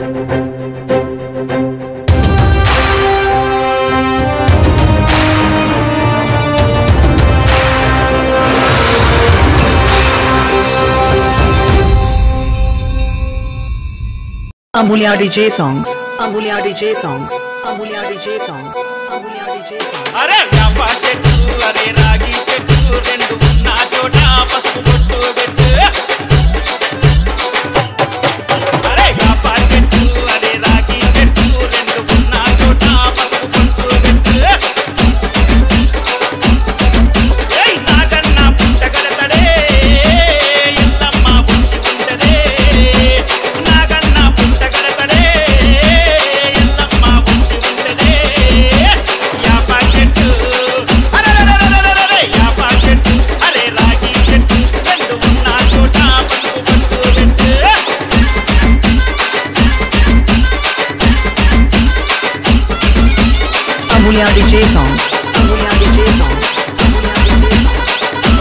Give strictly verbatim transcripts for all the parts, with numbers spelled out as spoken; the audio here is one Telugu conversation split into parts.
Amulya D J songs. Amulya D J songs. Amulya D J songs. Amulya D J songs. अरे व्यापा चेट्टू अरे रागी चेट्टू रेंडु उन्ना चोटा पसुपु बोट्टू बेट्टू अरे व्यापा चेट्टू अरे रागी चेट्टू रेंडु उन्ना चोटा पसुपु बोट्टू बेट्टू ए नागन्ना पुट्टगडतडे ఎల్లమ్మ వచ్చి ఉంటదే నాగన్న పుట్టగడతడే ఎల్లమ్మ వచ్చి ఉంటదే యాపా చెట్టు అరెరెరెరెరెరె యాపా చెట్టు అరే రాగి చెట్టు రెండు ఉన్న చోట పసుపు పట్టు పెట్టు Amulya D J songs. Amulya D J songs. Amulya D J songs.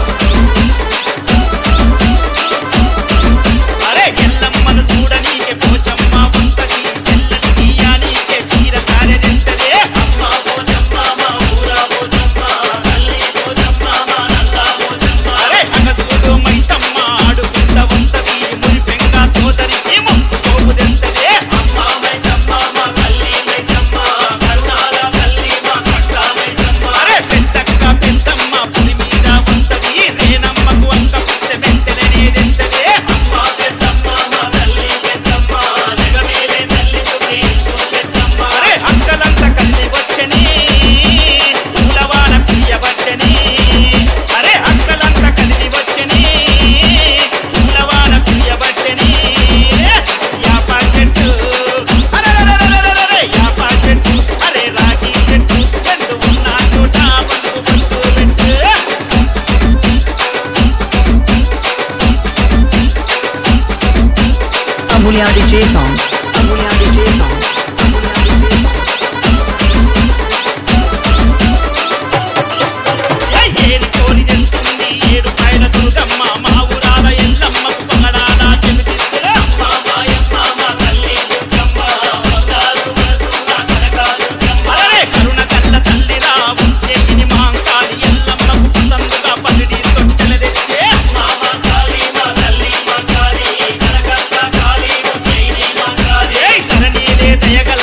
అరే ఎల్లమ్మను చూడనీకే పోచమ్మ వస్తది చెల్లని తీయానీకే చీర సారెదెత్తదే అమ్మ పోచమ్మ మా ఊరా పోచమ్మ తల్లి పోచమ్మ మా నల్ల పోచమ్మ అరే అగసుడు మైసమ్మ ఆడుకుంట వస్తది మురిపెంగా సోదరికి ముక్కు పోగుదెత్తదే అమ్మ మైసమ్మ మా తల్లి మైసమ్మ కరుణాల తల్లి మా కట్ట మైసమ్మ అరే పెద్దక్క పెద్దమ్మ పులి మీద వస్తది రేనమ్మకు అంక పుట్టె వెంటనేదెత్తదే అమ్మ పెద్దమ్మ మా తల్లి పెద్దమ్మ జగమేలే తల్లి సుఖీ సుపెద్దమ్మ అరే అక్కలంత కల్లి వచ్చని పూలవాన పియ్యబట్టని అరే అక్కలంత కల్లి వచ్చని పూలవాన పియ్యబట్టని యాపా చెట్టు అరెరెరెరెరెరె యాపా చెట్టు అరే రాగి చెట్టు రెండు ఉన్న చోట పసుపు పట్టు పెట్టు Amulya D J songs. Amulya D J songs. Amulya D J songs. ఏరి కోరిదెంతుంది ఏడు పైన దుర్గమ్మ మా ఊరాల ఎల్లమ్మకు పగడాల చెబితిస్తురా అమ్మ మాయమ్మ మా తల్లి దుర్గమ్మ బంగారు మనసున్న కనక దుర్గమ్మ అరే కరుణ కల్ల తల్లిరా వచ్చేగిని మాంకాలి ఎల్లమ్మకు పసందుగా పసిడి తొట్టెల తెచ్చే అమ్మ మా కాళీ మా తల్లి మా కాళీ కనకల్ల కాళీ వచ్చేగిని మాంకాలి ధరణిలే దయగల